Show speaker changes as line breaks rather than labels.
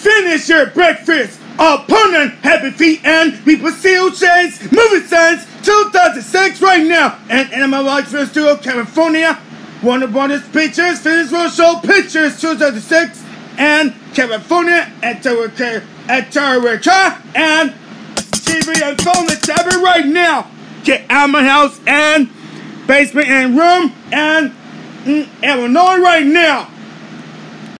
Finish your breakfast. Opponent, happy feet, and we put seal chains, movie signs, 2006 right now. And Animal Rights Festival, California. Warner Brothers Pictures, Finish Road Show Pictures, 2006. And California, Atarica, and TV and phone and tablet right now. Get out of my house and basement and room and Illinois right now.